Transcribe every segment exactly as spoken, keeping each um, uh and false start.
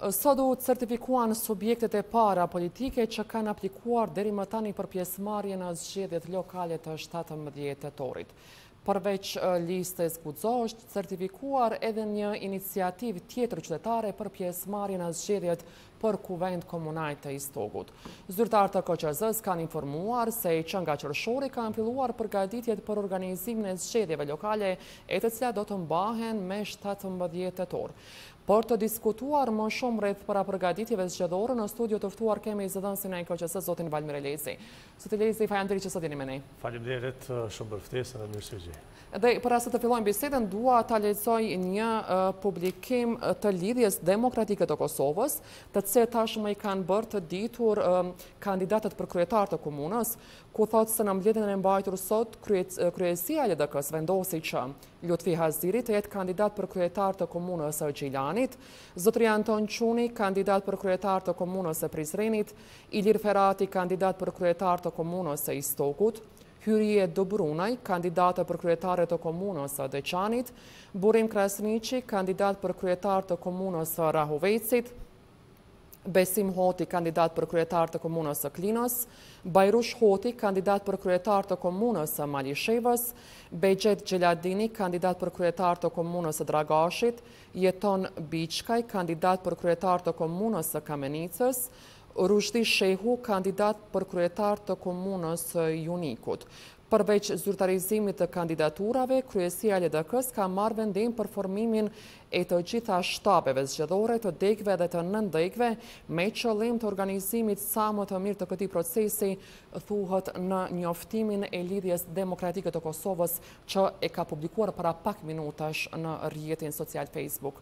Sot u certifikuan subjektet e para politike që kanë aplikuar deri më tani për pjesëmarrje në zgjedhjet lokale të shtatëmbëdhjetë tetorit. Përveç listës Guxo, është certifikuar edhe një iniciativë tjetër qytetare për pjesëmarrje në zgjedhjet për kuvend komunal të Istogut. Zyrtarët e K Q Z-s kanë informuar se që nga qershori kanë filluar përgatitjet për organizimin e zgjedhjeve lokale, e të cilat do të mbahen me shtatëmbëdhjetë tetor. Për të diskutuar më shumë rreth para përgatitjeve zgjedhore, në studio të ftuar kemi zëdhënësin e K Q Z-s, zotin Valmir Elezi. Zoti Elezi, faleminderit që sot jeni me ne. Faleminderit shumë për ftesën dhe mirësevgjë. Dhe para se të fillojmë bisedën, dua ta lexoj një uh, publikim të Lidhjes Demokratike të Kosovës, të cilët tashmë i kanë bërë të ditur uh, kandidatët për kryetar të komunës, ku thotë se në mbledhjen e mbajtur sot kryesia e L D K-s vendosi që Lutfi Haziri të jetë kandidat për kryetar të komunës së Gjilanit, zotëri Anton Çuni kandidat për kryetar të komunës së Prizrenit, Ilir Ferati kandidat për kryetar të komunës së Istogut, Hyrje Dobrunaj, kandidate për kryetare të komunës së Deçanit, Burim Krasniqi, kandidat për kryetar të komunës së Rahovecit, Besim Hoti, kandidat për kryetar të komunës së Klinës, Bajrush Hoti, kandidat për kryetar të komunës së Malishevës, Bexhet Gjeladini, kandidat për kryetar të komunës së Dragashit, Jeton Biçkaj, kandidat për kryetar të komunës së Kamenicës, Rushdi Shehu, kandidat për kryetar të komunës së Junikut. Përveç zyrtarizimit të kandidaturave, kryesia e L D K-s ka marrë vendim për formimin e të gjitha shtabeve zgjedhore, të degëve dhe të nëndegëve, me qëllim të organizimit sa më të mirë të këtij procesi, thuhet në njoftimin e Lidhjes Demokratike të Kosovës që e ka publikuar para pak minutash në rrjetin social Facebook.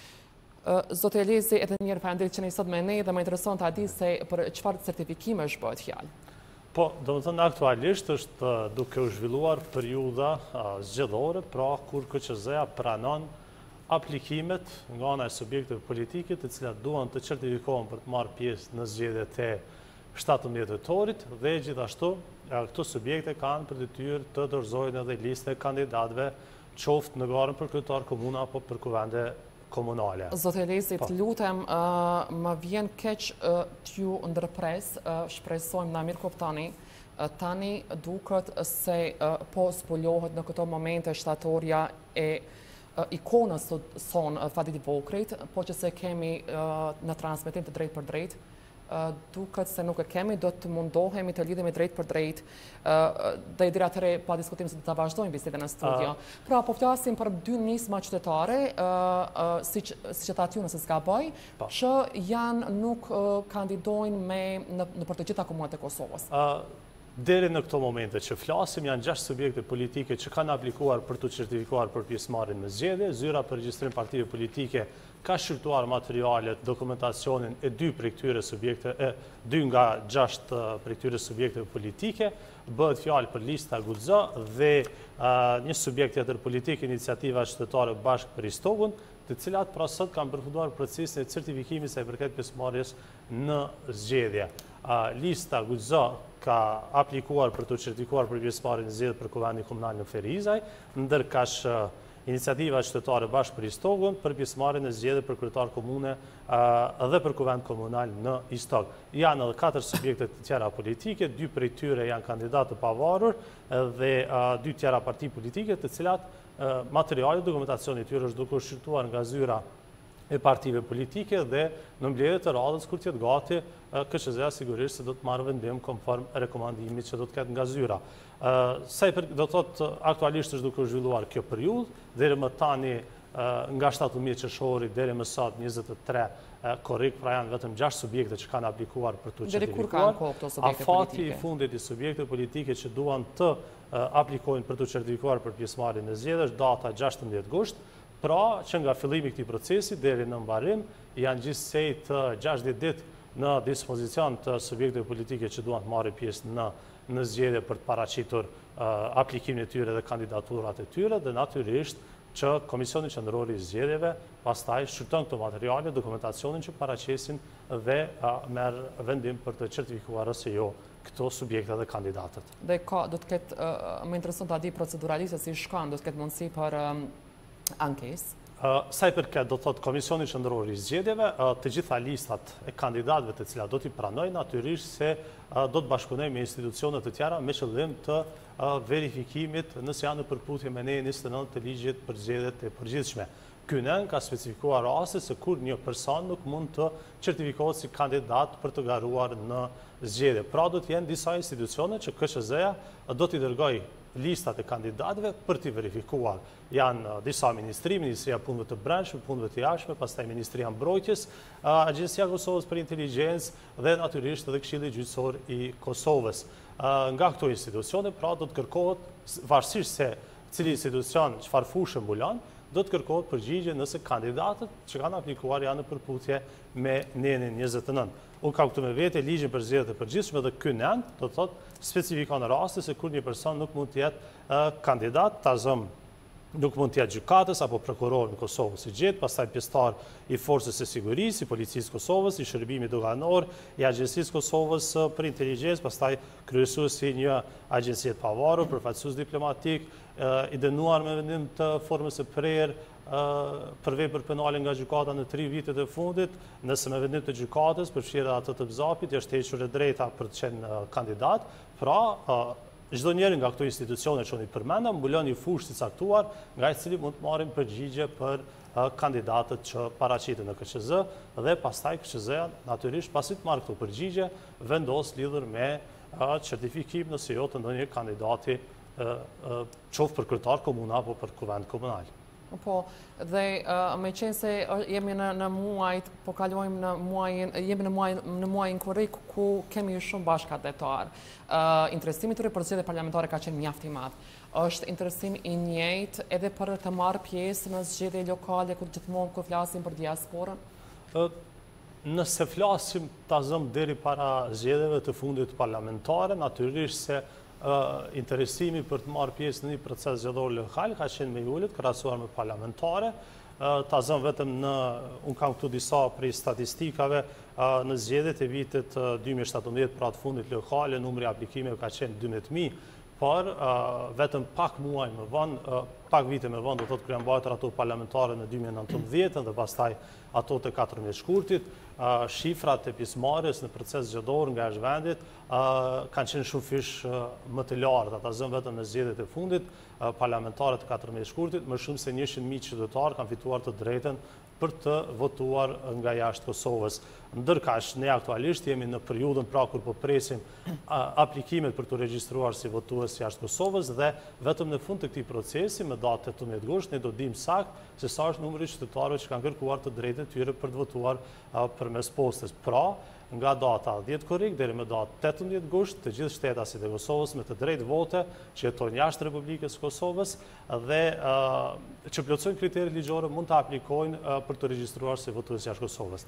Zotë Elezi, edhe njerë faleminderit që ne sot me ne, dhe më intereson të adi se për çfarë certifikime është bëhet fjalë. Po, do të thënë aktualisht është duke u zhvilluar periudha zgjedhore, pra kur K Q Z-ja pranon aplikimet nga ana e subjekteve politike të cilat duan të certifikohen për të marrë pjesë në zgjedhjet e shtatëmbëdhjetë tetorit, dhe gjithashtu këto subjekte kanë për detyrë të dorëzojnë edhe listë e kandidatëve, qoftë në garën për kryetar komuna apo për kuvende komunale. Zotë Elezi, të lutem, më vjen keq t'ju ndërpres, shpresojmë na mirë kuptoni, tani duket se po zbulohet në këto momente shtatorja e ikonës son Fadit Vokrit, po që se kemi në transmetim të drejt për drejt, duket se nuk e kemi, do të mundohemi të lidhemi drejt për drejt, dhe i dira tëre pa diskutim se të vazhdojmë bisedën në studio. Pra, po flasim për dy nisma qytetare, si që ta t'ju nëse s'ka bëj, që janë nuk kandidojnë në për të gjitha komunat e Kosovës. Deri në këto momente që flasim, janë gjashtë subjekte politike që kanë aplikuar për të certifikuar për pjesëmarrjen në zgjedhje. Zyra për regjistrim partive politike ka shqyrtuar materialet, dokumentacionin e dy prej këtyre subjekte, e dy nga gjashtë prej këtyre subjekteve politike. Bëhet fjalë për lista Guxo dhe një subjekt tjetër politik, Iniciativa Qytetare Bashkë për Istogun, të cilat pra sot kanë përfunduar procesin e certifikimit sa i përket pjesëmarrjes në zgjedhje. Lista Guxo ka aplikuar për të certifikuar për pjesëmarrjen në zgjedhjet për kuvendin komunal në Ferizaj, ndërkaq Iniciativa Qytetare Bashkë për Istogun për pjesëmarrjen në zgjedhjet për kryetar komune dhe për kuvend komunal në Istog. Janë edhe katër subjekte të tjera politike, dy prej tyre janë kandidatë të pavarur dhe dy tjera parti politike, të cilat materiali dokumentacioni i tyre është duke u shqyrtuar nga zyra e partive politike dhe në mbledhjet e radhës kur të jetë gati, K Q Z-ja sigurisht se do të marrë vendim konform rekomandimit që do të ketë nga zyra. Sa i për, do të thotë aktualisht është duke u zhvilluar kjo periudhë, deri më tani nga shtatëmbëdhjetë qershori deri më sot njëzet e tre korrik, pra janë vetëm gjashtë subjekte që kanë aplikuar për të certifikuar. Deri kur kanë kohë këto subjekte politike? Afati i fundit i subjekte politike që duan të aplikojnë për të certifikuar për pjesëmarrjen në zgjedhje është data gjashtëmbëdhjetë gusht. Pra që nga fillimi i këtij procesi deri në mbarim janë gjithsej të gjashtëdhjetë ditë në dispozicion të subjekteve politike që duan të marrin pjesë në në zgjedhje për të paraqitur aplikimin e tyre dhe kandidaturat e tyre, dhe natyrisht që Komisioni Qendror i Zgjedhjeve pastaj shqyrton këto materiale, dokumentacionin që paraqesin dhe merr vendim për të certifikuar ose jo këto subjekte dhe kandidatët. Dhe ka, do të ketë, më intereson të adi proceduralisht si shkan, do të ketë mundësi për ankesë? Sa i përket, do thot Komisioni Qendror i Zgjedhjeve, të gjitha listat e kandidatëve të cilat do t'i pranojnë, natyrisht se do të bashkëpunojnë me institucionet të tjera me qëllim të verifikimit nëse janë në përputhje me ne njëzet e nëntë të ligjit për zgjedhjet e përgjithshme. Ky nën ka specifikuar raste se kur një person nuk mund të certifikohet si kandidat për të garuar në zgjedhje. Pra do të jenë disa institucione që K Q Z-ja do t'i dërgoj listat e kandidatëve për t'i verifikuar. Janë disa ministri, Ministria Punëve të Brendshme, Punëve të Jashtme, pastaj Ministria Mbrojtjes, Agjencia e Kosovës për Inteligjencë dhe natyrisht edhe Këshilli Gjyqësor i Kosovës. Nga këto institucione, pra do të kërkohet, varësisht se cili institucion çfarë fushë mbulon, do të kërkohet përgjigje nëse kandidatët që kanë aplikuar janë në përputhje me nenin njëzet e nëntë. Unë kam këtu me vete ligjin për zgjedhjet e përgjithshme dhe ky nen do të thotë specifikon raste se kur një person nuk mund të jetë kandidat, tazëm nuk mund të jetë gjykatës apo prokuror në Kosovë si gjetë, pastaj pjesëtar i Forcës së Sigurisë, i Policisë Kosovës, i Shërbimit Doganor, i Agjencisë Kosovës për Inteligjencë, pastaj kryesuesi një agjencie të pavarur, përfaqësues diplomatik, i dënuar me vendim të formës së prerë për vepër penale nga gjykata në tri vitet e fundit, nëse me vendim të gjykatës përfshirë atë të Bzapit, është hequr e drejta për të qenë kandidat, pra çdo njeri nga këto institucione që unë i përmenda mbulon një fushë të caktuar nga i cili mund të marrin përgjigje për kandidatët që paraqiten në K Q Z dhe pastaj K Q Z-ja natyrisht pasi të marrë këto përgjigje vendos lidhur me certifikim nëse jo të ndonjë kandidati qoftë për kryetar komuna apo për kuvend komunal. Po, dhe me qenë se jemi në muajt, po kalojmë në muajin, jemi në muajin korrik ku kemi shumë bashkëdetar. Interesimi të për zgjedhjet parlamentare ka qenë mjaft i madh. Është interesim i njëjtë edhe për të marrë pjesë në zgjedhje lokale ku gjithmonë kur flasim për diasporën? Nëse flasim tazëm deri para zgjedhjeve të fundit parlamentare, natyrisht se interesimi për të marrë pjesë në një proces zgjedhor lokal ka qenë me ulët, krahasuar me parlamentare. Ta zëm vetëm në, unë kam këtu disa prej statistikave, në zgjedhjet e vitit dy mijë e shtatëmbëdhjetë pra të fundit lokale, numri aplikimeve ka qenë dymbëdhjetë mijë, por vetëm pak muaj më vonë, pak vite më vonë, do të thotë kur janë mbajtur ato parlamentare në dy mijë e nëntëmbëdhjetë dhe pastaj ato të katërmbëdhjetë shkurtit, shifrat e pjesëmarrjes në proces zgjedhor nga zhvendit kanë qenë shumë fish më të larta. Ata zënë vetëm në zgjedhjet e fundit, parlamentarët të katërmbëdhjetë shkurtit, më shumë se njëqind mijë qytetarë kanë fituar të drejtën për të votuar nga jashtë Kosovës. Ndërkaq, ne aktualisht jemi në periudhën pra kur po presim aplikimet për të regjistruar si votues jashtë Kosovës dhe vetëm në fund të këtij procesi, me datë tetëmbëdhjetë gusht, ne do dimë saktë se sa është numri i qytetarëve që kanë kërkuar të drejtën e tyre për të votuar përmes postës. Pra, nga data dhjetë korrik deri më datë tetëmbëdhjetë gusht, të gjithë shtetasit e Kosovës me të drejtë vote që jetojnë jashtë Republikës së Kosovës dhe që plotësojnë kriteret ligjore mund të aplikojnë për të regjistruar si votues jashtë Kosovës.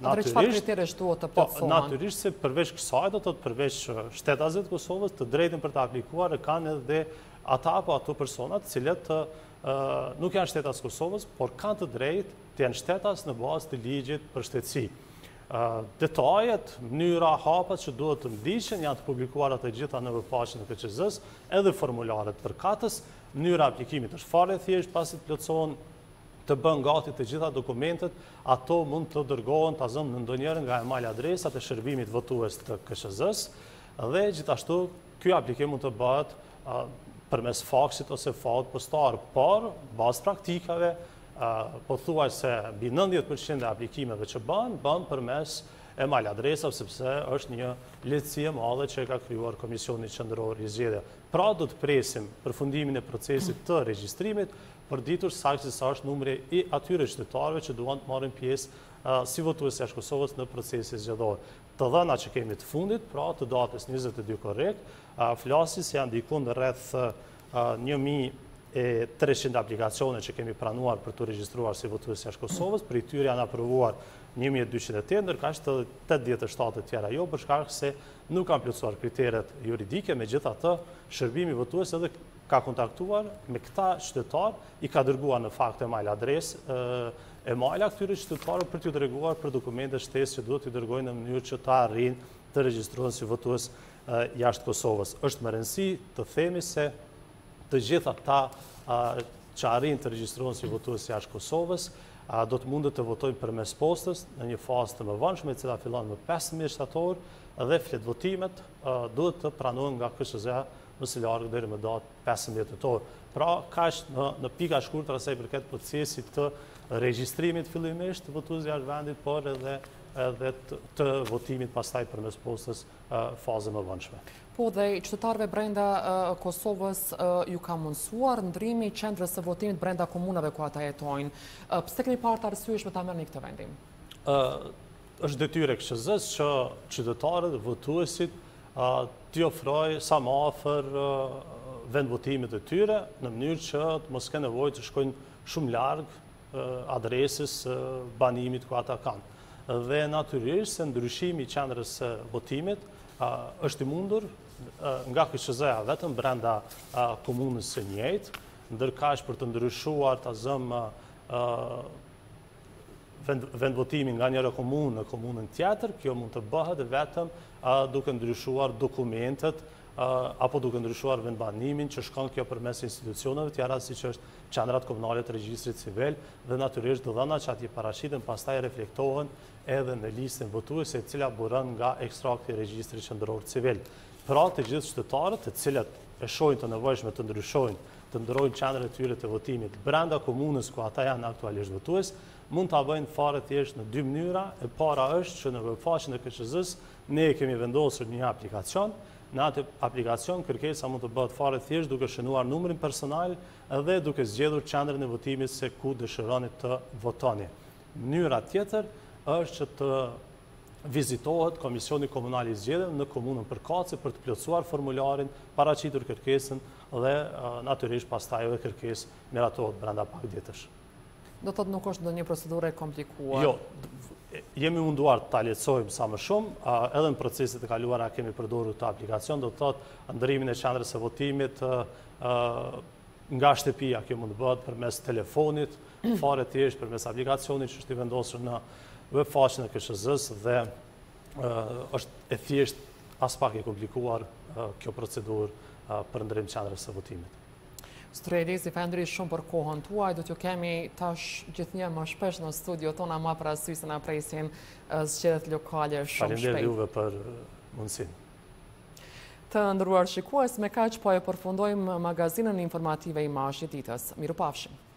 Natyrisht se përveç kësaj, do të thotë përveç shtetasit të Kosovës, të drejtën për të aplikuar e kanë edhe ata apo ato personat të cilët nuk janë shtetas Kosovës, por kanë të drejtë të janë shtetas në bazë të ligjit për shtetësi. Detajet, mënyra, hapat që duhet të ndiqen janë të publikuara të gjitha në webfaqen e K Q Z-s, edhe formularet përkatës, mënyra aplikimit është fare thjesht, pasi të plotësohen të bën gati të gjitha dokumentet, ato mund të dërgohen ta zëm në ndonjëherë nga email adresat e shërbimit votues të K Q Z-s dhe gjithashtu ky aplikim mund të bëhet përmes faksit ose fat postar, por bazë praktikave po thuaj se mbi nëntëdhjetë përqind e aplikimeve që bën, bën përmes email adresave sepse është një lehtësi e madhe që e ka krijuar Komisioni Qendror i Zgjedhjeve. Pra do të presim përfundimin e procesit të regjistrimit për ditur saktë sa është numri i atyre qytetarëve që duan të marrin pjesë si votues jashtë Kosovës në procesin zgjedhor. Të dhëna që kemi të fundit, pra të datës njëzet e dy korrik, flasin se janë diku rreth një mijë e treqind aplikacione që kemi pranuar për të regjistruar si votues jashtë Kosovës, për i tyre janë aprovuar një mijë e dyqind e tetë, ndërkaq tetëdhjetë e shtatë të tjera jo, për shkak se nuk kanë plotësuar kriteret juridike, megjithatë shërbimi votues edhe ka kontaktuar me këta qytetarë, i ka dërguar në fakt email adresë emaila këtyre qytetarëve për t'u treguar për dokumentet shtesë që duhet t'i dërgojnë në mënyrë që ta arrijnë të regjistrohen si votues jashtë Kosovës. Është më rëndësi të themi se të gjitha këta që arrin të regjistrohen si votues jashtë Kosovës, do të mundet të votojnë përmes postës në një fazë të mëvonshme, e cila fillon më pesëmbëdhjetë shtator, dhe flet votimet duhet të pranohen nga K S Z-ja më së larg deri më datë pesëmbëdhjetë tetor. Pra, kaq në në pika shkurtër sa i përket procesit të regjistrimit fillimisht të votuesve jashtë vendit, por edhe edhe të votimit pastaj përmes postës fazë më vonshme. Po dhe qytetarëve brenda Kosovës ju ka mundësuar ndrimi i qendrës së votimit brenda komunave ku ata jetojnë. Pse keni parë të arsyeshme ta merrni këtë vendim? Është detyrë e K S Z-s që qytetarët, votuesit t'i ofrojë sa më afër vend votimit të tyre, në mënyrë që të mos kenë nevojë të shkojnë shumë larg adresës banimit ku ata kanë. Dhe natyrisht se ndryshimi i qendrës së votimit është i mundur nga K S Z-ja vetëm brenda komunës së njëjtë, ndërkaq për të ndryshuar ta zëmë vend votimin nga njëra komunë në komunën tjetër, kjo mund të bëhet vetëm duke ndryshuar dokumentet apo duke ndryshuar vendbanimin që shkon kjo përmes institucioneve tjera siç është qendrat komunale të regjistrit civil dhe natyrisht dhënat që atje paraqiten pastaj reflektohen edhe në listën votuese e cila buron nga ekstrakti i regjistrit qendror civil. Pra të gjithë qytetarët të cilët e shohin të nevojshme të ndryshojnë, të ndrojnë qendrën e tyre të votimit brenda komunës ku ata janë aktualisht votues, mund ta bëjnë fare thjesht në dy mënyra. E para është që në webfaqen e K S Z-s ne kemi vendosur një aplikacion. Në atë aplikacion kërkesa mund të bëhet fare thjesht duke shënuar numrin personal dhe duke zgjedhur qendrën e votimit se ku dëshironi të votoni. Mënyra tjetër është që të vizitohet Komisioni Komunal i Zgjedhjeve në komunën përkatëse për të plotësuar formularin, paraqitur kërkesën dhe natyrisht pastaj edhe kërkesë miratohet brenda pak ditësh. Do thotë nuk është ndonjë procedurë e komplikuar. Jo, jemi munduar ta lehtësojmë sa më shumë, edhe në proceset e kaluara kemi përdorur këtë aplikacion, do të thotë ndërimin e qendrës së votimit nga shtëpia, kjo mund të bëhet përmes telefonit, fare thjesht përmes aplikacionit që është i vendosur në webfaqen e K S Z-s dhe është e thjesht as pak e komplikuar kjo procedurë për ndërim qendrës së votimit. Zotëri Elizi, falenderoj shumë për kohën tuaj. Do t'ju kemi tash gjithnjë më shpesh në studio tona më parasysh se na presin zgjedhjet lokale shumë shpejt. Faleminderit juve për mundësinë. Të nderuar shikues, me kaq po e përfundojmë magazinën informative Imazhi i ditës. Mirupafshim.